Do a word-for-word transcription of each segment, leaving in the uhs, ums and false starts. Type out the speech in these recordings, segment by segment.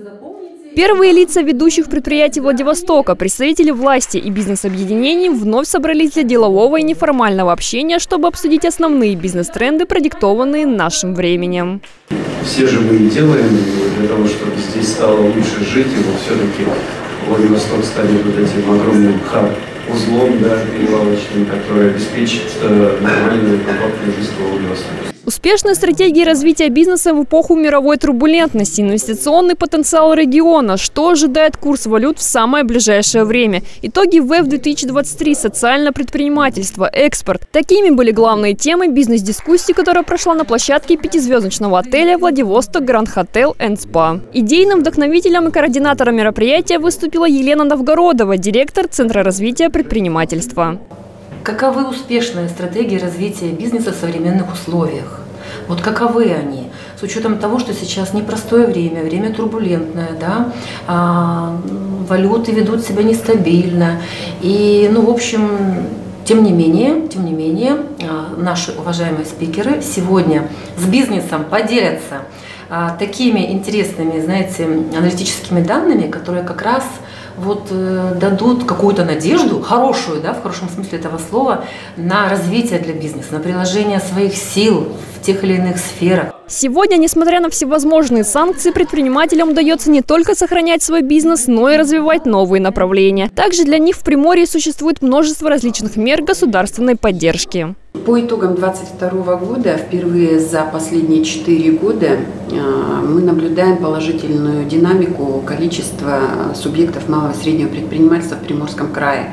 Первые лица ведущих предприятий Владивостока, представители власти и бизнес-объединений вновь собрались для делового и неформального общения, чтобы обсудить основные бизнес-тренды, продиктованные нашим временем. Все же мы и делаем для того, чтобы здесь стало лучше жить, и вот все-таки Владивосток станет вот этим огромным хаб-узлом, да, перевалочным, который обеспечит нормальную и комфортную жизнь во Владивостоке. Успешные стратегии развития бизнеса в эпоху мировой турбулентности, инвестиционный потенциал региона, что ожидает курс валют в самое ближайшее время, итоги ВЭФ две тысячи двадцать три, социальное предпринимательство, экспорт. Такими были главные темы бизнес-дискуссии, которая прошла на площадке пятизвездочного отеля «Владивосток Гранд Хотел энд Спа». Идейным вдохновителем и координатором мероприятия выступила Елена Новгородова, директор Центра развития предпринимательства. Каковы успешные стратегии развития бизнеса в современных условиях? Вот каковы они? С учетом того, что сейчас непростое время, время турбулентное, да, а, валюты ведут себя нестабильно. И, ну, в общем, тем не менее, тем не менее, наши уважаемые спикеры сегодня с бизнесом поделятся а, такими интересными, знаете, аналитическими данными, которые как раз вот э, дадут какую-то надежду, хорошую, да, в хорошем смысле этого слова, на развитие для бизнеса, на приложение своих сил в тех или иных сферах. Сегодня, несмотря на всевозможные санкции, предпринимателям удается не только сохранять свой бизнес, но и развивать новые направления. Также для них в Приморье существует множество различных мер государственной поддержки. По итогам две тысячи двадцать второго года, впервые за последние четыре года, мы наблюдаем положительную динамику количества субъектов малого и среднего предпринимательства в Приморском крае.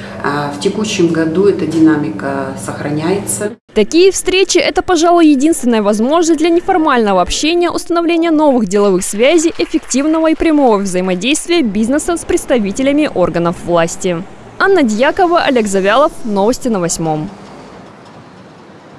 В текущем году эта динамика сохраняется. Такие встречи – это, пожалуй, единственная возможность для неформального общения, установления новых деловых связей, эффективного и прямого взаимодействия бизнеса с представителями органов власти. Анна Дьякова, Олег Завялов. Новости на восьмом.